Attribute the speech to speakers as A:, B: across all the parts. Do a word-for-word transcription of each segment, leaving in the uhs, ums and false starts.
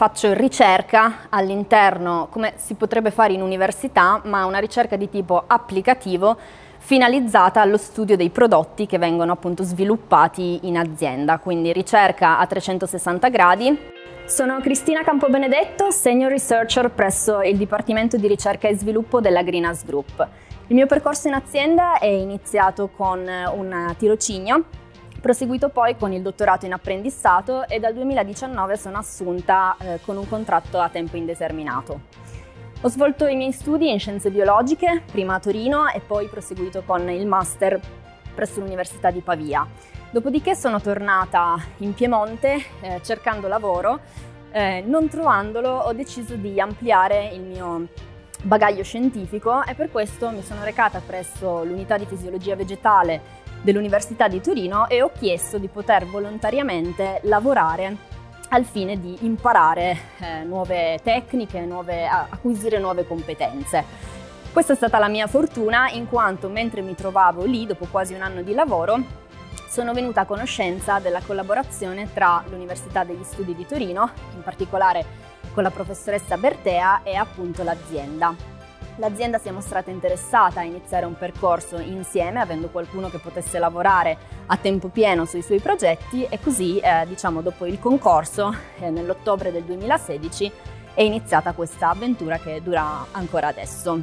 A: faccio ricerca all'interno, come si potrebbe fare in università, ma una ricerca di tipo applicativo finalizzata allo studio dei prodotti che vengono appunto sviluppati in azienda, quindi ricerca a trecentosessanta gradi. Sono Cristina Campobenedetto, Senior Researcher presso il Dipartimento di Ricerca e Sviluppo della Greenhouse Group. Il mio percorso in azienda è iniziato con un tirocinio, proseguito poi con il dottorato in apprendistato e dal duemiladiciannove sono assunta eh, con un contratto a tempo indeterminato. Ho svolto i miei studi in scienze biologiche, prima a Torino e poi proseguito con il master presso l'Università di Pavia. Dopodiché sono tornata in Piemonte eh, cercando lavoro, eh, non trovandolo ho deciso di ampliare il mio bagaglio scientifico e per questo mi sono recata presso l'unità di fisiologia vegetale dell'Università di Torino e ho chiesto di poter volontariamente lavorare al fine di imparare eh, nuove tecniche, nuove, acquisire nuove competenze. Questa è stata la mia fortuna in quanto mentre mi trovavo lì, dopo quasi un anno di lavoro, sono venuta a conoscenza della collaborazione tra l'Università degli Studi di Torino, in particolare con la professoressa Bertea e appunto l'azienda. L'azienda si è mostrata interessata a iniziare un percorso insieme, avendo qualcuno che potesse lavorare a tempo pieno sui suoi progetti e così, eh, diciamo, dopo il concorso, eh, nell'ottobre del duemilasedici, è iniziata questa avventura che dura ancora adesso.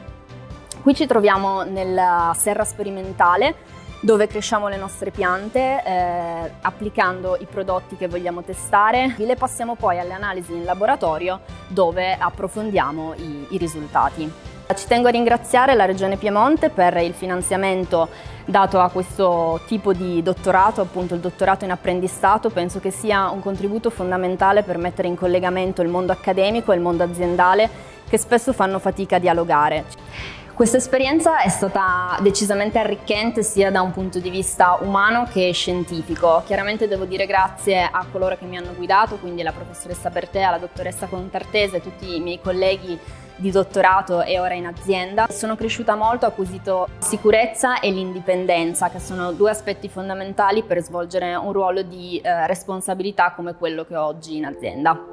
A: Qui ci troviamo nella serra sperimentale, dove cresciamo le nostre piante eh, applicando i prodotti che vogliamo testare. Le passiamo poi alle analisi in laboratorio dove approfondiamo i, i risultati. Ci tengo a ringraziare la Regione Piemonte per il finanziamento dato a questo tipo di dottorato, appunto il dottorato in apprendistato. Penso che sia un contributo fondamentale per mettere in collegamento il mondo accademico e il mondo aziendale che spesso fanno fatica a dialogare. Questa esperienza è stata decisamente arricchente sia da un punto di vista umano che scientifico. Chiaramente devo dire grazie a coloro che mi hanno guidato, quindi la professoressa Bertea, la dottoressa Contartese, tutti i miei colleghi di dottorato e ora in azienda. Sono cresciuta molto, ho acquisito sicurezza e l'indipendenza, che sono due aspetti fondamentali per svolgere un ruolo di eh, responsabilità come quello che ho oggi in azienda.